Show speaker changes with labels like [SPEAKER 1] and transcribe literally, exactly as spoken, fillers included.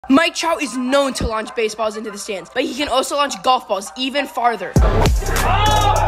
[SPEAKER 1] Mike Trout is known to launch baseballs into the stands, but he can also launch golf balls even farther. Oh!